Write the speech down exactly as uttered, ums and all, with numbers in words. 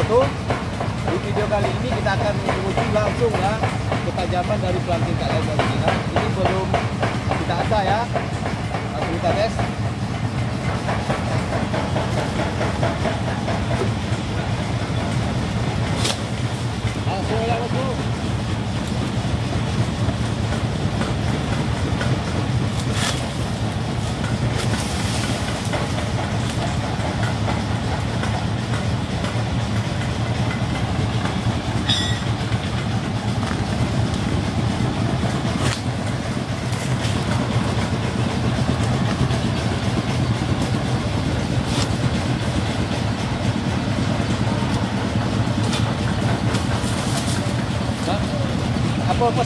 betul. Di video kali ini kita akan menguji langsung ya ketajaman dari pelanting Kak Leza ini. Ini belum kita asah ya, langsung kita tes.